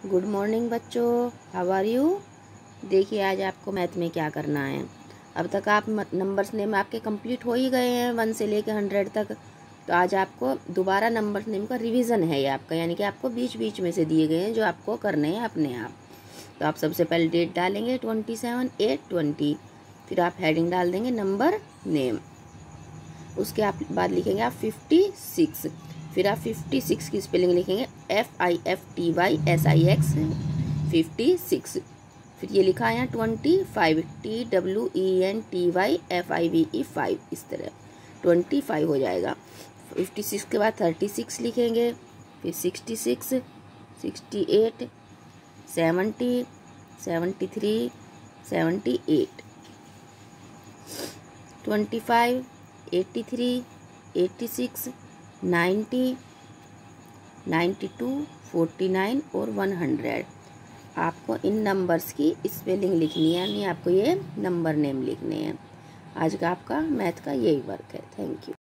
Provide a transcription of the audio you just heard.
Good morning बच्चों, how are you. देखिए आज आपको मैथ में क्या करना है। अब तक आप नंबर्स नेम आपके कंप्लीट हो ही गए हैं 1 से लेकर 100 तक। तो आज आपको दोबारा नंबर्स नेम का रिवीजन है ये आपका, यानी कि आपको बीच बीच में से दिए गए हैं जो आपको करने हैं अपने आप। तो आप सबसे पहले डेट डालेंगे 27/8/20, फिर आप हेडिंग डाल देंगे नंबर नेम। उसके आप बाद लिखेंगे आप 56, फिर आप 56 की स्पेलिंग लिखेंगे FIFTYSIX 56। फिर ये लिखा है यहाँ 25 TWENTYFIVE 5, इस तरह 25 हो जाएगा। 56 के बाद 36 लिखेंगे, फिर 66, 68, 70, 73, 78, 25, 83, 86, 90, 92, 49 और 100। आपको इन नंबर्स की स्पेलिंग लिखनी है, यानी आपको ये नंबर नेम लिखने हैं। आज का आपका मैथ का यही वर्क है। Thank you.